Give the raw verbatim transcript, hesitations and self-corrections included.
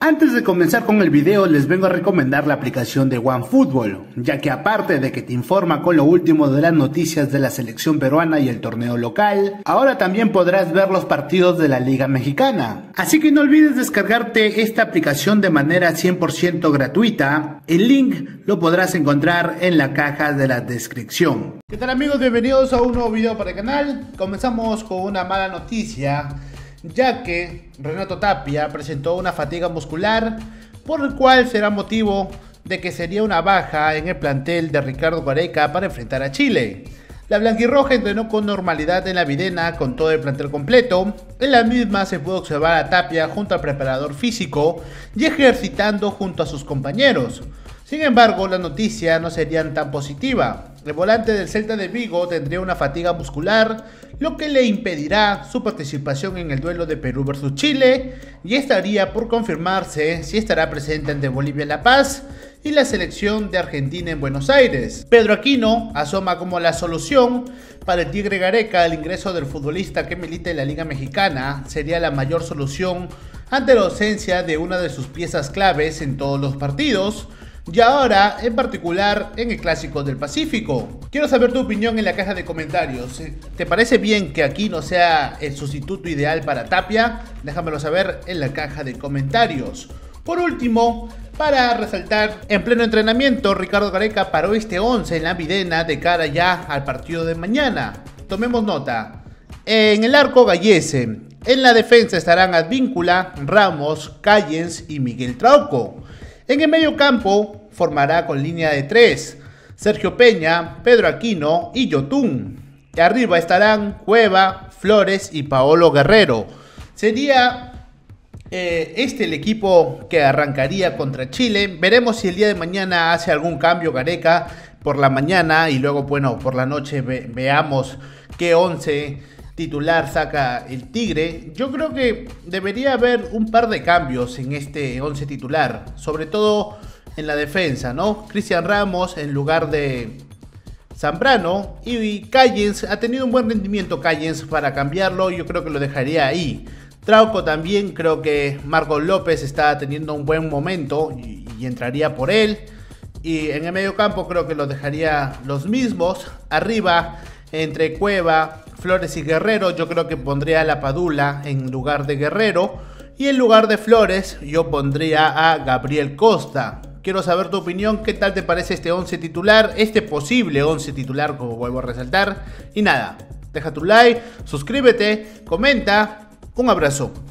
Antes de comenzar con el video les vengo a recomendar la aplicación de OneFootball, ya que aparte de que te informa con lo último de las noticias de la selección peruana y el torneo local, ahora también podrás ver los partidos de la Liga Mexicana. Así que no olvides descargarte esta aplicación de manera cien por ciento gratuita, el link lo podrás encontrar en la caja de la descripción. ¿Qué tal amigos? Bienvenidos a un nuevo video para el canal. Comenzamos con una mala noticia, ya que Renato Tapia presentó una fatiga muscular, por el cual será motivo de que sería una baja en el plantel de Ricardo Gareca para enfrentar a Chile. La blanquirroja entrenó con normalidad en la Videna con todo el plantel completo. En la misma se pudo observar a Tapia junto al preparador físico y ejercitando junto a sus compañeros. Sin embargo, la noticia no sería tan positiva. El volante del Celta de Vigo tendría una fatiga muscular, lo que le impedirá su participación en el duelo de Perú versus Chile, y estaría por confirmarse si estará presente ante Bolivia en La Paz y la selección de Argentina en Buenos Aires. Pedro Aquino asoma como la solución para el Tigre Gareca. El ingreso del futbolista que milita en la Liga Mexicana sería la mayor solución ante la ausencia de una de sus piezas claves en todos los partidos, y ahora en particular en el Clásico del Pacífico. Quiero saber tu opinión en la caja de comentarios. ¿Te parece bien que Aquino sea el sustituto ideal para Tapia? Déjamelo saber en la caja de comentarios. Por último, para resaltar, en pleno entrenamiento Ricardo Gareca paró este once en la Videna de cara ya al partido de mañana. Tomemos nota. En el arco, Gallese. En la defensa estarán Advíncula, Ramos, Callens y Miguel Trauco. En el medio campo formará con línea de tres Sergio Peña, Pedro Aquino y Yotun. Y arriba estarán Cueva, Flores y Paolo Guerrero. Sería eh, este el equipo que arrancaría contra Chile. Veremos si el día de mañana hace algún cambio Gareca por la mañana y luego, bueno, por la noche ve, veamos qué once titular saca el Tigre. Yo creo que debería haber un par de cambios en este once titular, sobre todo en la defensa, ¿no? Cristian Ramos en lugar de Zambrano, y Callens ha tenido un buen rendimiento Callens para cambiarlo. Yo creo que lo dejaría ahí. Trauco también, creo que Marcos López está teniendo un buen momento y, y entraría por él. Y en el medio campo creo que lo dejaría los mismos. Arriba, entre Cueva, Flores y Guerrero, yo creo que pondría a La Padula en lugar de Guerrero, y en lugar de Flores yo pondría a Gabriel Costa. Quiero saber tu opinión, qué tal te parece este once titular, este posible once titular, como vuelvo a resaltar. Y nada, deja tu like, suscríbete, comenta, un abrazo.